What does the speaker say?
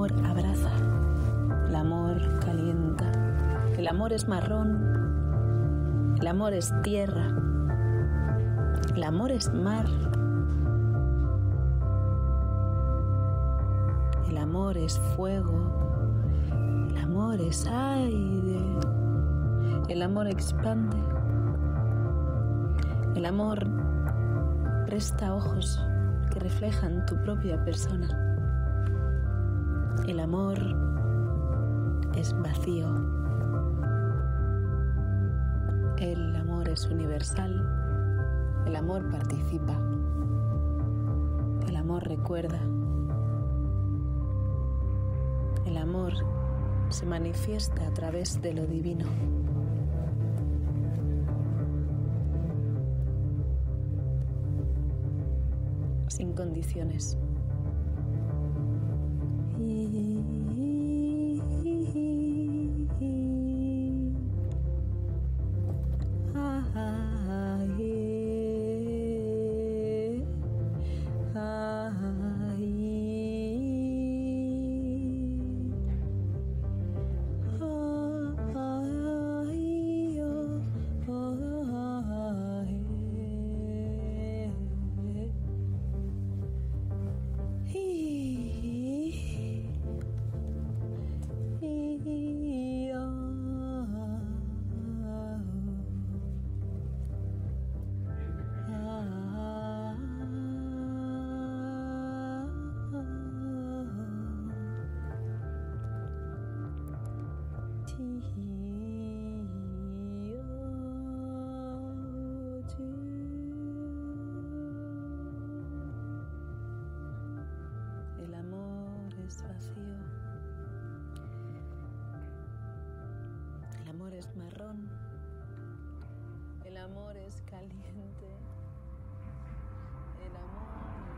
amor abraza, el amor calienta, el amor es marrón, el amor es tierra, el amor es mar, el amor es fuego, el amor es aire, el amor expande, el amor presta ojos que reflejan tu propia persona. El amor es vacío. El amor es universal. El amor participa. El amor recuerda. El amor se manifiesta a través de lo divino. Sin condiciones. El amor es vacío. El amor es marrón. El amor es caliente. El amor